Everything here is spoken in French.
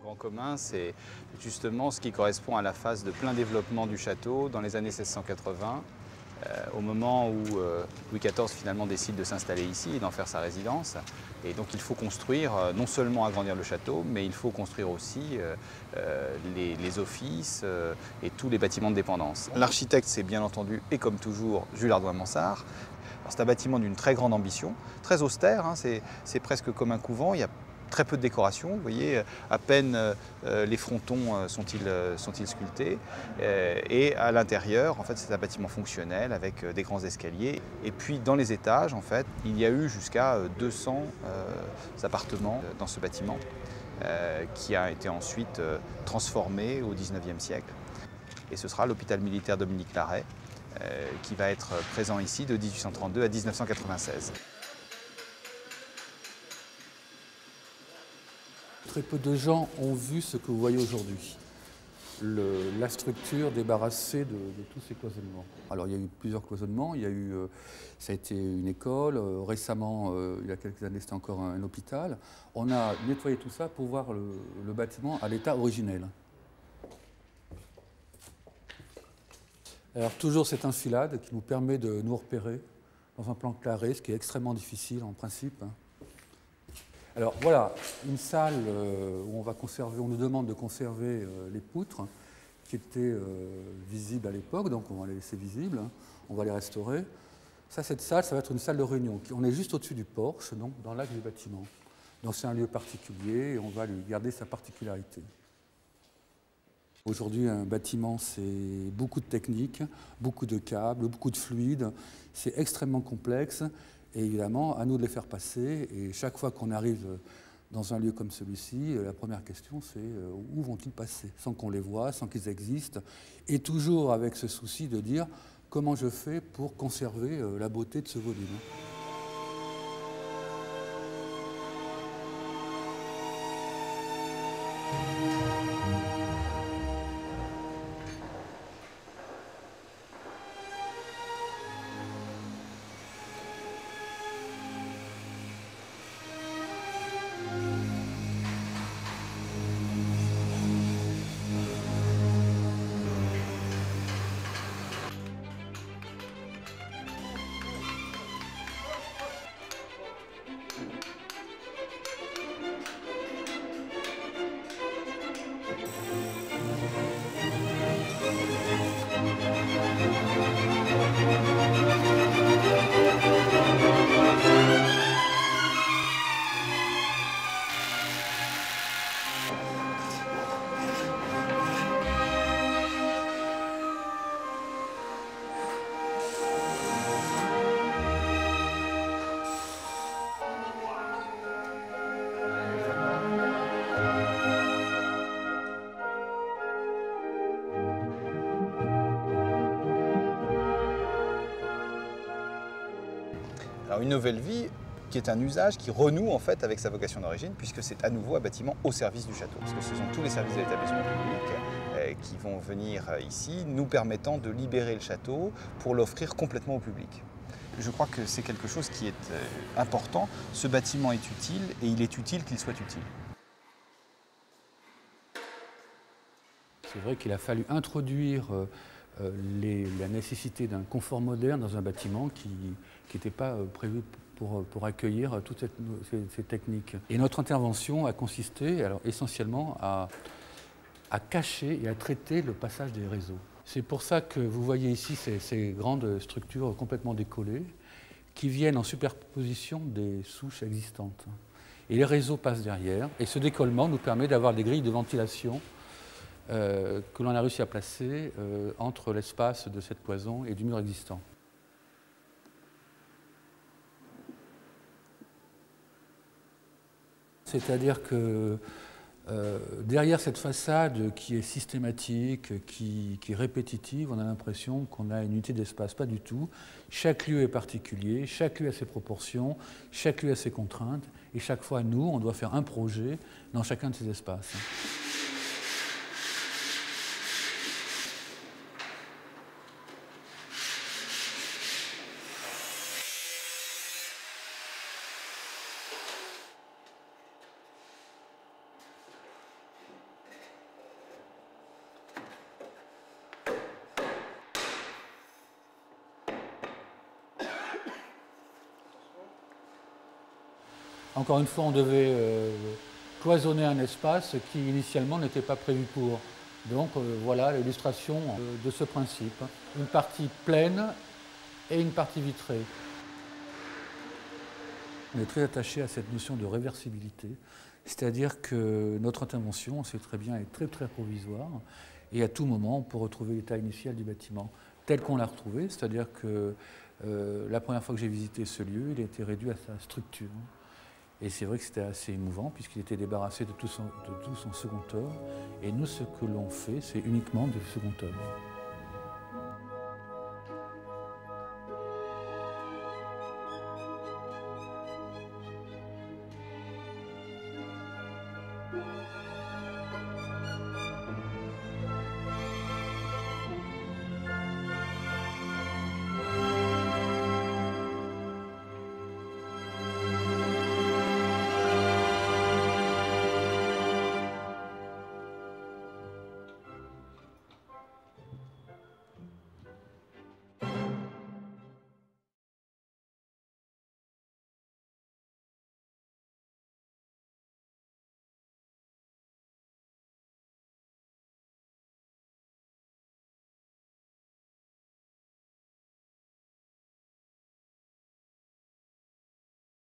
Grand commun, c'est justement ce qui correspond à la phase de plein développement du château dans les années 1680, au moment où Louis XIV finalement décide de s'installer ici et d'en faire sa résidence. Et donc il faut construire, non seulement agrandir le château, mais il faut construire aussi les offices et tous les bâtiments de dépendance. L'architecte, c'est bien entendu, et comme toujours, Jules Hardouin-Mansart. C'est un bâtiment d'une très grande ambition, très austère, hein, c'est presque comme un couvent. Il y a très peu de décoration, vous voyez, à peine les frontons sont-ils sculptés. Et à l'intérieur, en fait, c'est un bâtiment fonctionnel avec des grands escaliers. Et puis dans les étages, en fait, il y a eu jusqu'à 200 appartements dans ce bâtiment qui a été ensuite transformé au XIXe siècle. Et ce sera l'hôpital militaire Dominique Larrey qui va être présent ici de 1832 à 1996. Très peu de gens ont vu ce que vous voyez aujourd'hui, la structure débarrassée de tous ces cloisonnements. Alors il y a eu plusieurs cloisonnements, ça a été une école, récemment, il y a quelques années, c'était encore un hôpital. On a nettoyé tout ça pour voir le bâtiment à l'état originel. Alors toujours cette enfilade qui nous permet de nous repérer dans un plan carré, ce qui est extrêmement difficile en principe. Alors voilà, une salle où on nous demande de conserver les poutres qui étaient visibles à l'époque, donc on va les laisser visibles, on va les restaurer. Cette salle, ça va être une salle de réunion. On est juste au-dessus du porche, donc dans l'axe du bâtiment. Donc c'est un lieu particulier et on va lui garder sa particularité. Aujourd'hui, un bâtiment, c'est beaucoup de technique, beaucoup de câbles, beaucoup de fluides. C'est extrêmement complexe. Et évidemment, à nous de les faire passer. Et chaque fois qu'on arrive dans un lieu comme celui-ci, la première question, c'est où vont-ils passer, sans qu'on les voie, sans qu'ils existent. Et toujours avec ce souci de dire comment je fais pour conserver la beauté de ce volume. Alors une nouvelle vie qui est un usage qui renoue en fait avec sa vocation d'origine, puisque c'est à nouveau un bâtiment au service du château, parce que ce sont tous les services de l'établissement public qui vont venir ici, nous permettant de libérer le château pour l'offrir complètement au public. Je crois que c'est quelque chose qui est important. Ce bâtiment est utile et il est utile qu'il soit utile. C'est vrai qu'il a fallu introduire la nécessité d'un confort moderne dans un bâtiment qui n'était pas prévu pour accueillir toutes ces techniques. Et notre intervention a consisté alors, essentiellement à cacher et à traiter le passage des réseaux. C'est pour ça que vous voyez ici ces grandes structures complètement décollées qui viennent en superposition des souches existantes. Et les réseaux passent derrière et ce décollement nous permet d'avoir des grilles de ventilation que l'on a réussi à placer entre l'espace de cette cloison et du mur existant. C'est-à-dire que derrière cette façade qui est systématique, qui est répétitive, on a l'impression qu'on a une unité d'espace. Pas du tout. Chaque lieu est particulier, chaque lieu a ses proportions, chaque lieu a ses contraintes, et chaque fois, nous, on doit faire un projet dans chacun de ces espaces. Encore une fois, on devait cloisonner un espace qui initialement n'était pas prévu pour. Donc voilà l'illustration de ce principe. Une partie pleine et une partie vitrée. On est très attaché à cette notion de réversibilité, c'est-à-dire que notre intervention, on sait très bien, est très très provisoire et à tout moment on peut retrouver l'état initial du bâtiment tel qu'on l'a retrouvé, c'est-à-dire que la première fois que j'ai visité ce lieu, il a été réduit à sa structure. Et c'est vrai que c'était assez émouvant puisqu'il était débarrassé de tout son second œuvre. Et nous, ce que l'on fait, c'est uniquement du second œuvre.